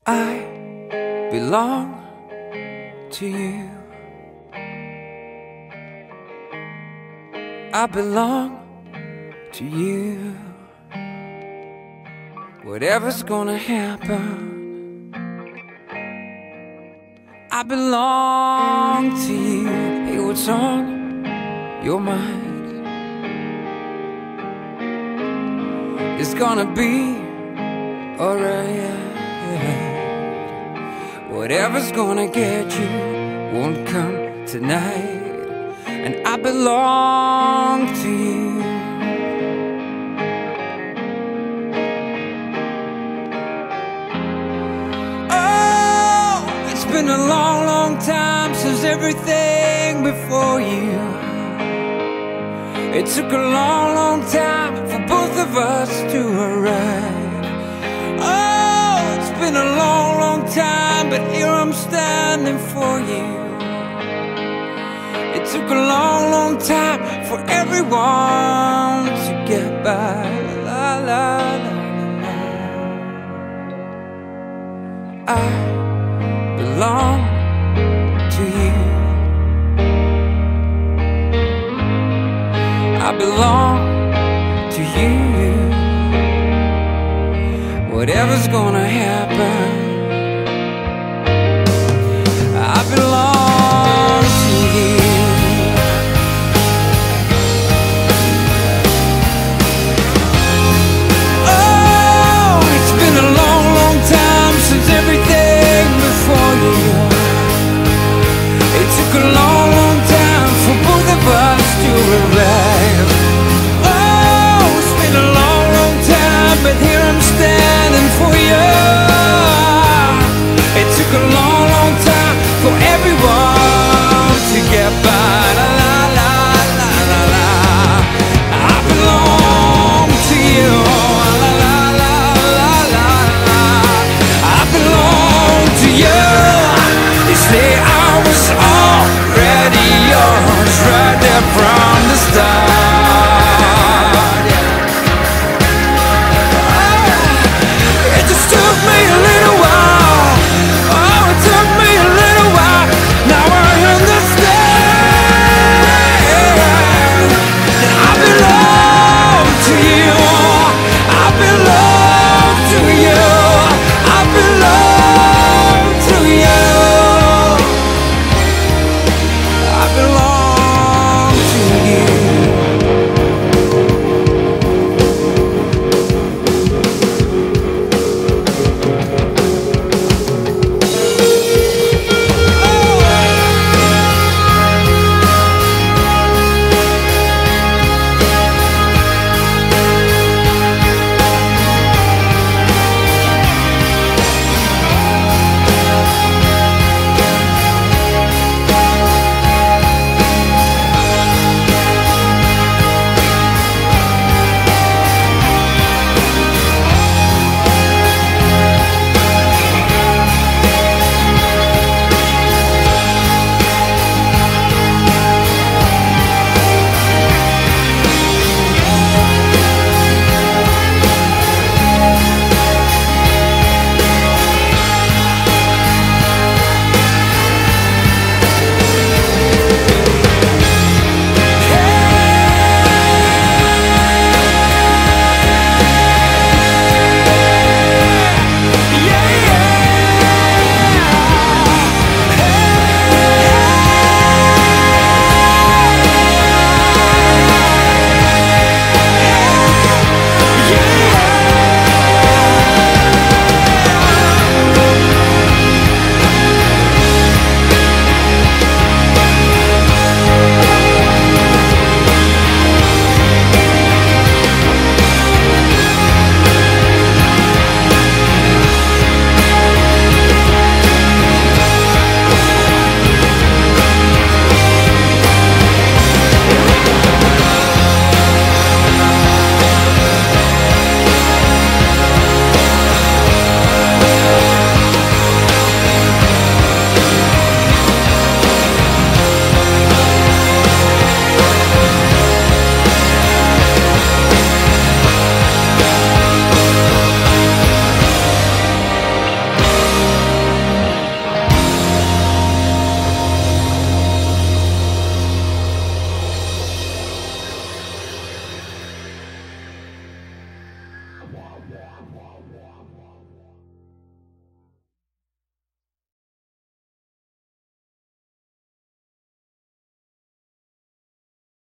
I belong to you. I belong to you. Whatever's gonna happen, I belong to you. Hey, what's on your mind? It's gonna be alright. Whatever's gonna get you won't come tonight. And I belong to you. Oh, it's been a long, long time since everything before you. It took a long, long time for both of us to arrive. Oh, it's been a long, long time, but here I'm standing for you. It took a long, long time for everyone to get by. La, la, la, la. I belong to you. I belong to you. Whatever's gonna happen, I belong to you. But here I'm standing for you.